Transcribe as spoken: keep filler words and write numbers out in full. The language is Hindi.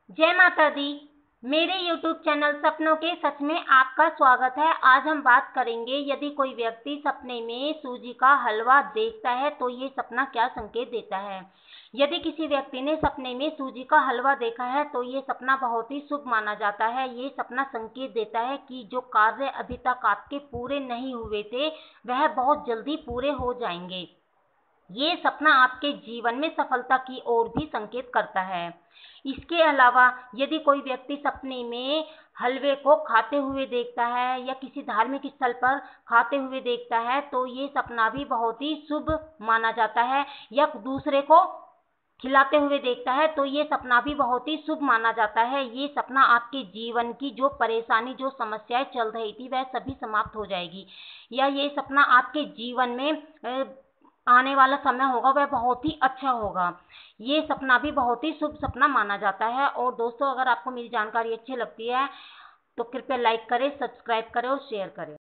जय माता दी। मेरे यूट्यूब चैनल सपनों के सच में आपका स्वागत है। आज हम बात करेंगे, यदि कोई व्यक्ति सपने में सूजी का हलवा देखता है तो ये सपना क्या संकेत देता है। यदि किसी व्यक्ति ने सपने में सूजी का हलवा देखा है तो ये सपना बहुत ही शुभ माना जाता है। ये सपना संकेत देता है कि जो कार्य अभी तक आपके पूरे नहीं हुए थे वह बहुत जल्दी पूरे हो जाएंगे। ये सपना आपके जीवन में सफलता की ओर भी संकेत करता है। इसके अलावा यदि कोई व्यक्ति सपने में हलवे को खाते हुए देखता है या किसी धार्मिक स्थल पर खाते हुए देखता है तो ये सपना भी बहुत ही शुभ माना जाता है। या दूसरे को खिलाते हुए देखता है तो ये सपना भी बहुत ही शुभ माना जाता है। ये सपना आपके जीवन की जो परेशानी, जो समस्याएं चल रही थी वह सभी समाप्त हो जाएगी। या ये सपना आपके जीवन में आने वाला समय होगा वह बहुत ही अच्छा होगा। ये सपना भी बहुत ही शुभ सपना माना जाता है। और दोस्तों, अगर आपको मेरी जानकारी अच्छी लगती है तो कृपया लाइक करें, सब्सक्राइब करें और शेयर करें।